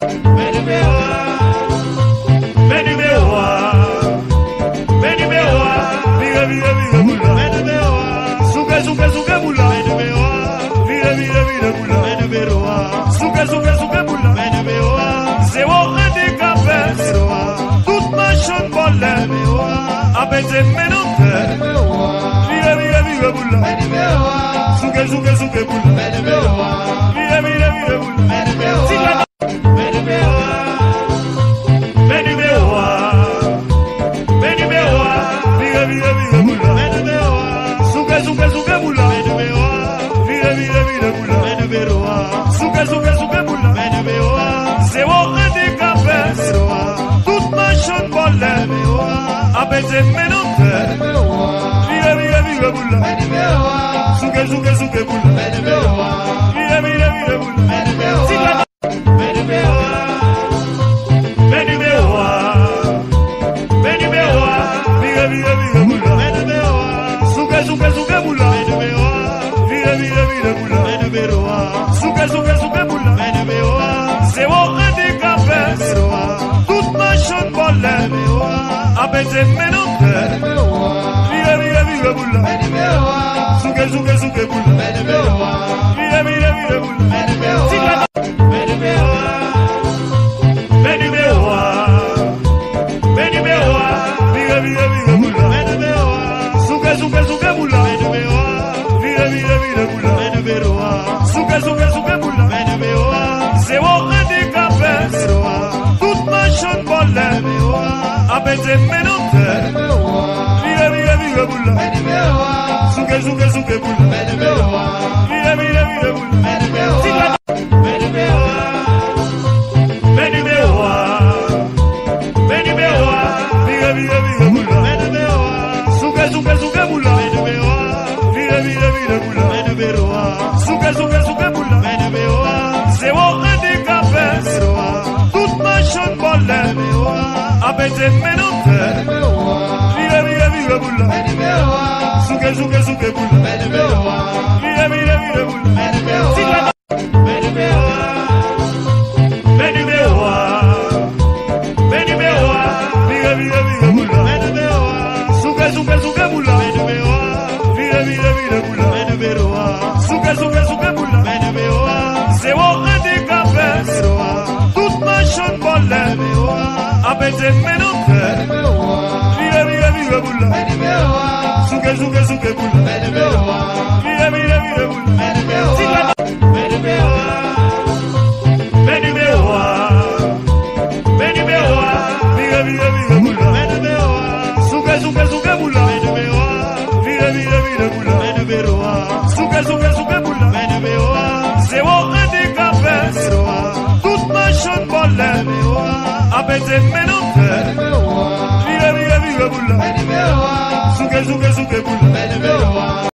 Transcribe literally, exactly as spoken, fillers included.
Apete menonte, vive vive vive bula, suke suke suke bula, vive vive vive bula, sila, beni bewa, beni bewa, beni bewa, vive vive vive bula, suke suke suke bula, vive vive vive bula, suke suke suke bula, c'est bon handicapé, toute ma chante bolle. Apete menonte, vive vive vive bula, suke suke suke bula, vive vive vive bula, sila, beni bewa, beni bewa, beni bewa, vive vive vive bula, suke suke suke bula, vive vive vive bula, suke suke suke bula, c'est bon handicapé, toute ma chante bolle. Apete menonte, vive vive vive bula, suke suke suke bula, vive vive vive bula, sila, beni bewa, beni bewa, beni bewa, vive vive vive bula, suke suke suke bula, vive vive vive bula, suke suke suke bula, c'est bon handicapé, toute ma chante bolle. Apete menonte, vive vive vive bula, suke suke suke bula, vive vive vive bula, sila, beni bewa, beni bewa, beni bewa, vive vive vive bula, suke suke suke bula, vive vive vive bula, suke suke suke bula, c'est bon handicapé, toute ma chante bolle. Apete menonte, vive vive vive bula, suke suke suke bula, vive vive vive bula, sila, beni bewa, beni bewa, beni bewa, vive vive vive bula, suke suke suke bula, vive vive vive bula, suke suke suke bula, c'est bon handicapé, toute ma chante bolle. Apete menonte, vive vive vive bula, suke suke suke bula, vive vive vive bula, sila, beni bewa, beni bewa, beni bewa, vive vive vive bula, suke suke suke bula, vive vive vive bula, suke suke suke bula, c'est bon handicapé, toute ma chante bolle. Apete menonte, vive vive vive bula, suke suke suke bula.